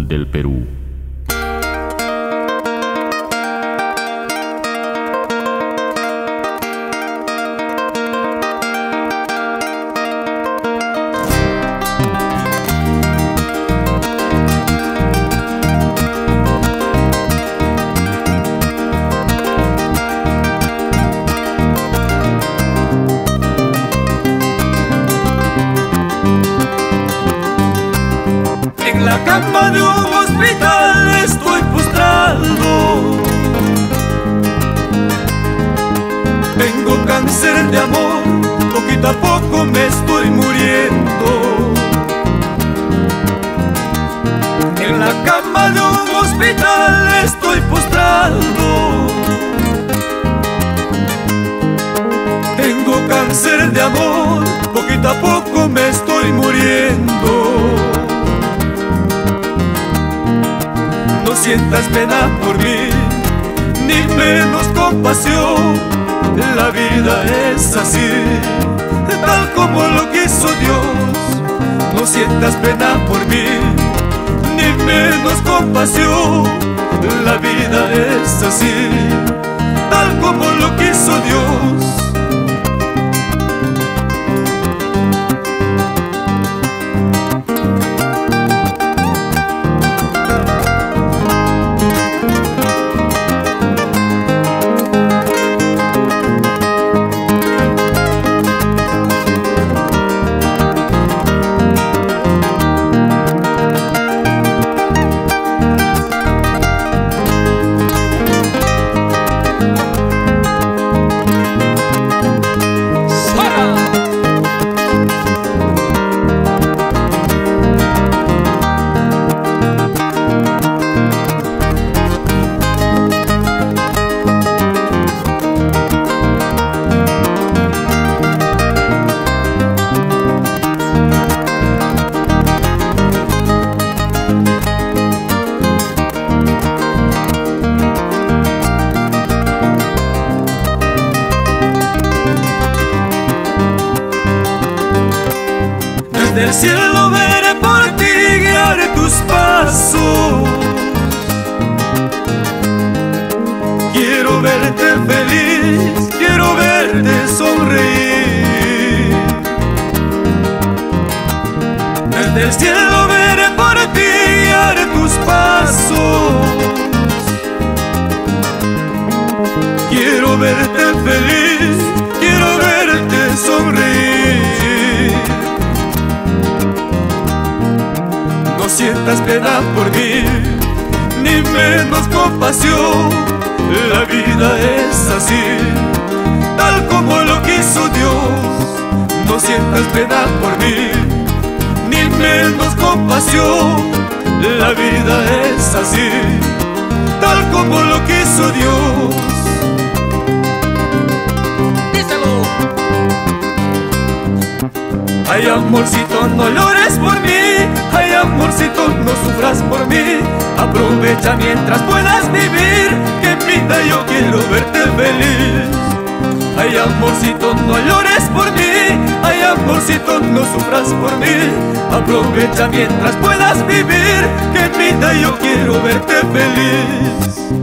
del Perú. En la cama de un hospital estoy postrado. Tengo cáncer de amor, poquito a poco me estoy muriendo. En la cama de un hospital estoy postrado. Tengo cáncer de amor, poquito a poco me estoy muriendo. No sientas pena por mí, ni menos compasión. La vida es así, tal como lo quiso Dios. No sientas pena por mí, ni menos compasión. La vida es así, tal como lo quiso Dios. Del cielo veré por ti, guiaré tus pasos. Quiero verte feliz, quiero verte sonreír. Desde el cielo veré por ti, guiaré tus pasos. Quiero verte feliz, quiero verte sonreír. No sientas pena por mí, ni menos compasión. La vida es así, tal como lo quiso Dios. No sientas pena por mí, ni menos compasión. La vida es así, tal como lo quiso Dios. Díselo. Ay, amorcito, no llores por mí. Ay, amorcito, no sufras por mí. Aprovecha mientras puedas vivir, que en vida yo quiero verte feliz. Ay, amorcito, no llores por mí. Ay, amorcito, no sufras por mí. Aprovecha mientras puedas vivir, que en vida yo quiero verte feliz.